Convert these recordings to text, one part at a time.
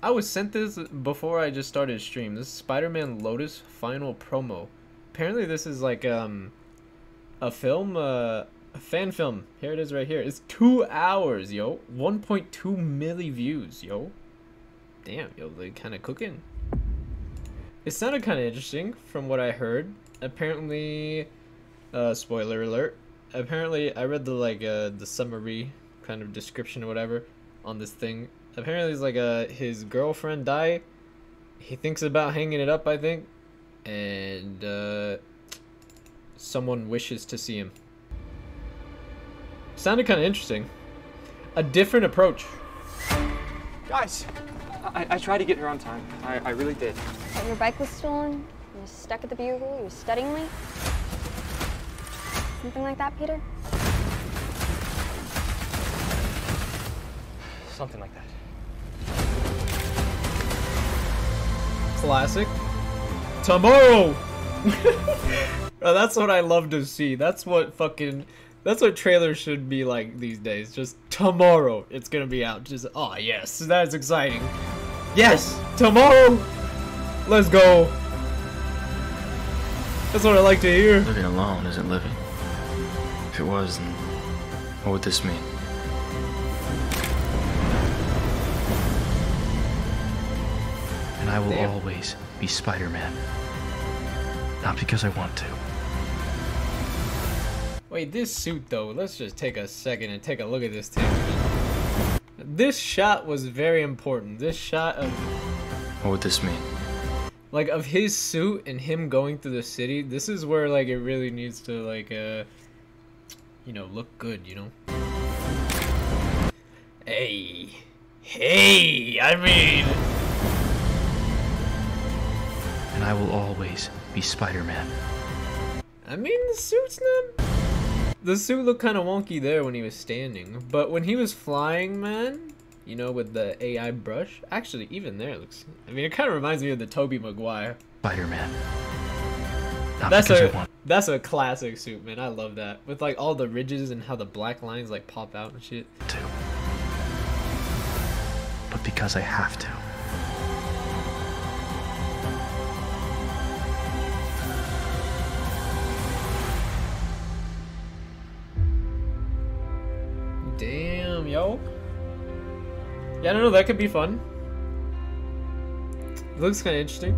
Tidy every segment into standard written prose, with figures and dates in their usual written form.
I was sent this before I just started stream. This is Spider-Man Lotus final promo. Apparently this is like a film, a fan film. Here it is right here. It's 2 hours, yo. 1.2 milli views, yo. Damn, yo, they kind of cooking. It sounded kind of interesting from what I heard. Apparently, spoiler alert. Apparently, I read the summary kind of description or whatever on this thing. Apparently, it's like his girlfriend died. He thinks about hanging it up, I think, and someone wishes to see him. Sounded kind of interesting. A different approach. Guys, I tried to get here on time. I really did. But your bike was stolen? You were stuck at the Bugle? You were studying me? Something like that, Peter? Something like that. Classic. Tomorrow! Oh, that's what I love to see. That's what trailers should be like these days. Just tomorrow it's gonna be out. Just, oh yes, that's exciting. Yes! Tomorrow! Let's go! That's what I like to hear. Living alone isn't living. If it was, then what would this mean? And I will always be Spider-Man. Not because I want to. Wait, this suit though, let's just take a second and take a look at this thing. This shot was very important. This shot of... What would this mean? Like, of his suit and him going through the city, this is where, like, it really needs to, like, you know, look good, you know? Hey. Hey, I mean... And I will always be Spider-Man. I mean, the suit's not... The suit looked kind of wonky there when he was standing, but when he was flying, man, you know, with the AI brush, actually, even there it looks... I mean, it kind of reminds me of the Tobey Maguire. Spider-Man. That's a classic suit, man. I love that. With, like, all the ridges and how the black lines, like, pop out and shit. But because I have to. Damn, yo. Yeah, I don't know, that could be fun. It looks kind of interesting.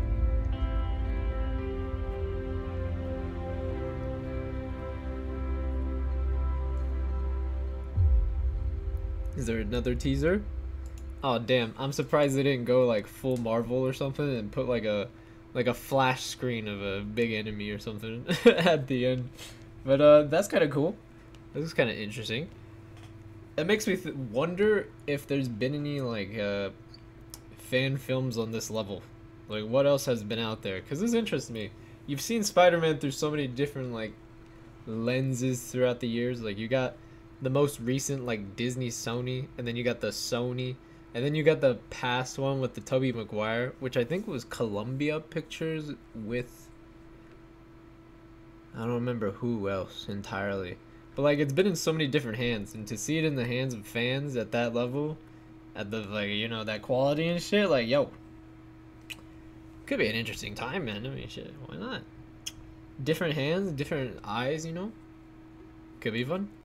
Is there another teaser? Oh damn, I'm surprised they didn't go like full Marvel or something and put like a flash screen of a big enemy or something at the end. But that's kind of cool. This is kind of interesting. It makes me wonder if there's been any like fan films on this level. Like what else has been out there? Because this interests me. You've seen Spider-Man through so many different like lenses throughout the years. Like you got the most recent like Disney Sony, and then you got the Sony, and then you got the past one with the Tobey Maguire, which I think was Columbia Pictures with, I don't remember who else entirely. But like it's been in so many different hands, and to see it in the hands of fans at that level, at the like, you know, that quality and shit, like yo, could be an interesting time, man. I mean shit, why not? Different hands, different eyes, you know? Could be fun.